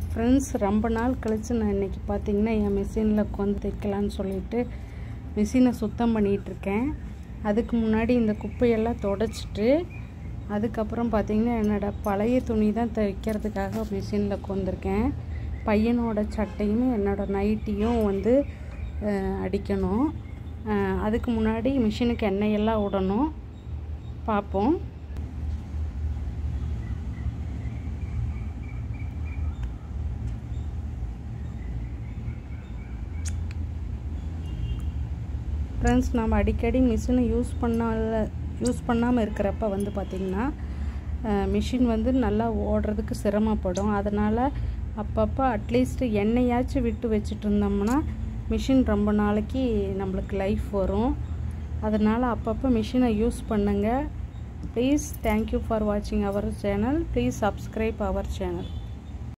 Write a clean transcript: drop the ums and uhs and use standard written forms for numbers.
Friends, ரொம்ப நாள் கழித்து நான் இன்றைக்கி பார்த்திங்கன்னா என் மிஷினில் உட்காந்து தைக்கலான்னு சொல்லிட்டு மிஷினை சுத்தம் பண்ணிகிட்ருக்கேன். அதுக்கு முன்னாடி இந்த குப்பையெல்லாம் தொடச்சிட்டு அதுக்கப்புறம் பார்த்திங்கன்னா என்னோடய பழைய துணி தான் தைக்கிறதுக்காக மிஷினில் உட்காந்துருக்கேன். பையனோட சட்டையும் என்னோடய நைட்டியும் வந்து அடிக்கணும். அதுக்கு முன்னாடி மிஷினுக்கு எண்ணெயெல்லாம் விடணும். பார்ப்போம். ஃப்ரெண்ட்ஸ், நம்ம அடிக்கடி மிஷினை யூஸ் பண்ணாமல் இருக்கிறப்ப வந்து பார்த்திங்கன்னா மிஷின் வந்து நல்லா ஓடுறதுக்கு சிரமப்படும். அதனால் அப்பப்போ அட்லீஸ்ட் எண்ணெயாச்சும் விட்டு வச்சுட்டு இருந்தோம்னா மிஷின் ரொம்ப நாளைக்கு நம்மளுக்கு லைஃப் வரும். அதனால் அப்பப்போ மிஷினை யூஸ் பண்ணுங்கள். ப்ளீஸ் தேங்க்யூ ஃபார் வாட்சிங் our channel. Please subscribe our channel.